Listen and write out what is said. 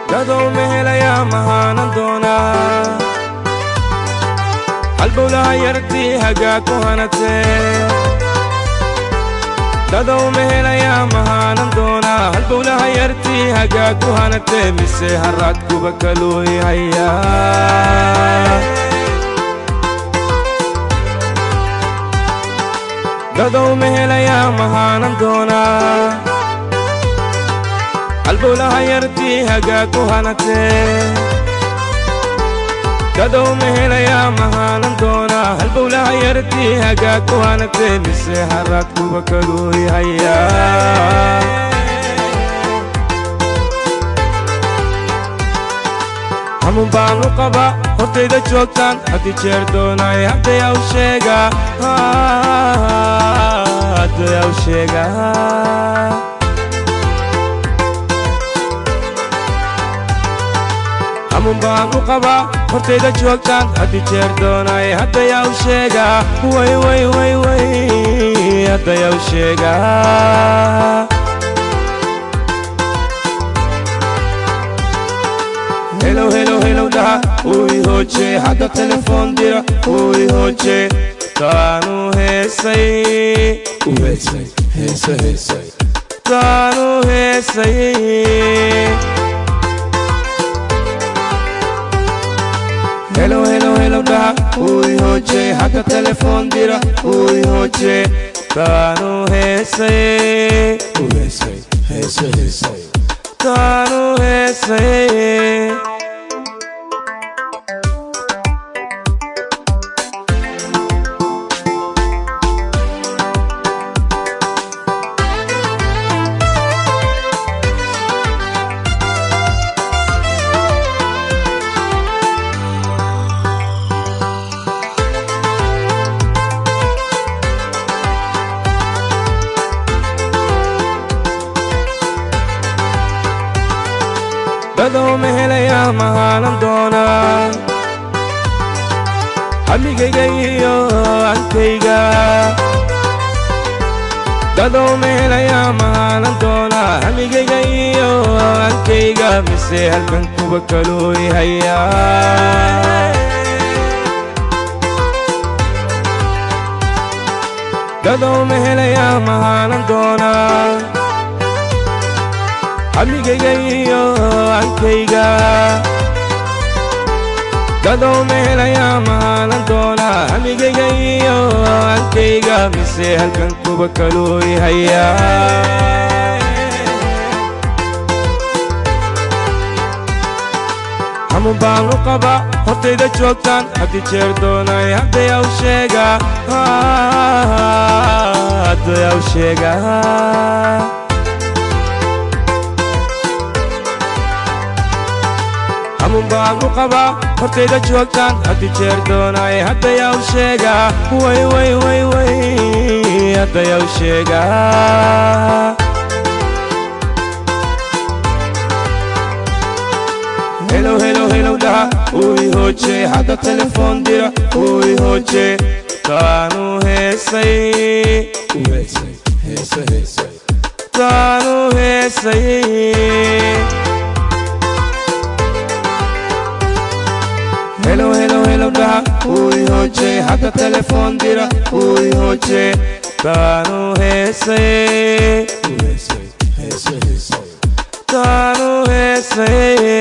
dadoo mehelaya mahaanan doonaa halbowlaha yartii hagaa ku hanatee dadoo mehelaya mahaanan doonaa halbowlaha yartii hagaa ku hanatee mise harraad kuba kaluu ihayaa dadoo mehelaya mahaanan doonaa halbowlaha yartii hagaa ku hanatee dadoo mehelaya mahaanan doonaa halbowlaha yartii hagaa ku hanatee mise harraad kuba kaluu ihayaa hamuun baanu qaba hortayda joogtaan haddii jeer doonay haddayaw sheega haddayaw sheega hamuun baanu qaba hortayda joogtaan haddii jeer doonay haddayaw sheega way way way way haddayaw sheega hello hello hello daha ui hoche hadda telefon dira ui hoche taanu heesay heesay heesay taanu heesay hello hello hello daha ui hoche hadda telefon dira ui hoche taanu heesay heesay heesay heesay taanu heesay dadoo mehelaya mahaanan doonaa hamigayga iyo ankayga dadoo mehelaya mahaanan doonaa hamigayga iyo ankayga mise halkan kuba kaluu ihayaa dadoo mehelaya mahaanan doonaa hamigayga iyo ankayga dadoo mehelaya mahaanan doonaa hamigayga iyo ankayga mise halkan kuba kaluu ihayaa hamuun baanu qaba hortayda joogtaan haddii jeer doonay haddayaw sheega haddayaw sheega hamuun baanu qaba hortayda joogtaan haddii jeer doonay haddayaw sheega way way way way haddayaw sheega hello hello hello daha ui hoche hadda telefon dira ui hoche taanu heesay heesay heesay heesay taanu heesay hello hello hello daha ui hoche hadda telefon dira ui hoche taanu heesay heesay heesay heesay taanu heesay